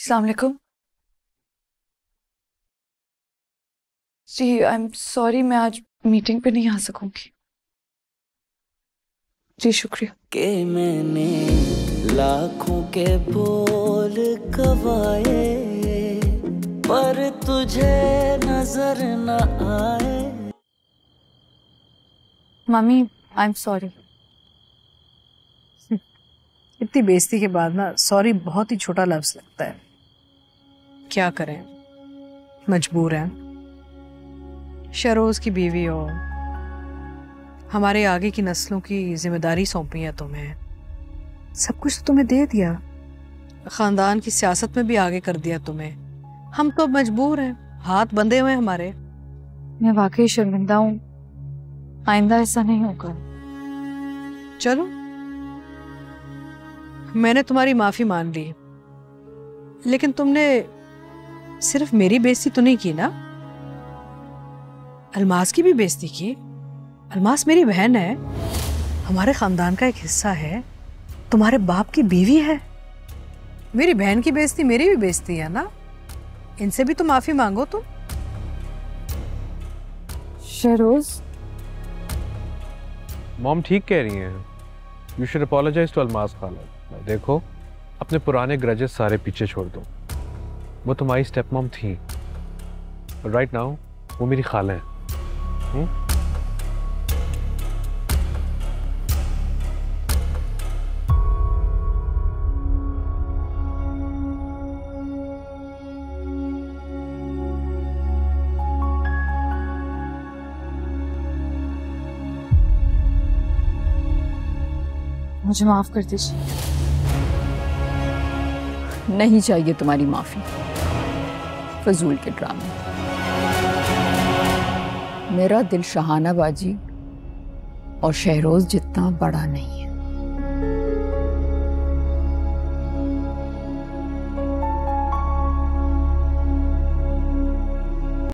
अस्सलाम वालेकुम। जी आई am sorry, मैं आज मीटिंग पे नहीं आ सकूंगी। जी शुक्रिया। के मैंने लाखों के बोल गवाए पर तुझे नजर न आए। Mummy I am sorry. इतनी बेइज्जती के बाद ना सॉरी बहुत ही छोटा लफ्ज लगता है। क्या करें, मजबूर हैं। शहरोज की बीवी हो, हमारे आगे की नस्लों की जिम्मेदारी सौंपी है तुम्हें, सब कुछ तो तुम्हें दे दिया, खानदान की सियासत में भी आगे कर दिया तुम्हें। हम तो मजबूर हैं, हाथ बंधे हुए हमारे। मैं वाकई शर्मिंदा हूँ, आइंदा ऐसा नहीं होगा। चलो मैंने तुम्हारी माफी मान ली, लेकिन तुमने सिर्फ मेरी बेइज्जती तो नहीं की ना, अलमास की भी बेइज्जती की। अलमास मेरी बहन है, हमारे खानदान का एक हिस्सा है, तुम्हारे बाप की बीवी है। मेरी बहन की बेइज्जती मेरी भी बेइज्जती है ना, इनसे भी तो माफी मांगो तुम। शहरोज मॉम ठीक कह रही हैं, you should apologise to Almas खाला। देखो अपने पुराने ग्रजेस सारे पीछे छोड़ दो, वो तुम्हारी स्टेप मॉम थी, राइट नाउ वो मेरी खाला है। मुझे माफ कर दीजिए। नहीं चाहिए तुम्हारी माफी, फजूल के ड्रामे। मेरा दिल शहाना बाजी और शहरोज जितना बड़ा नहीं है।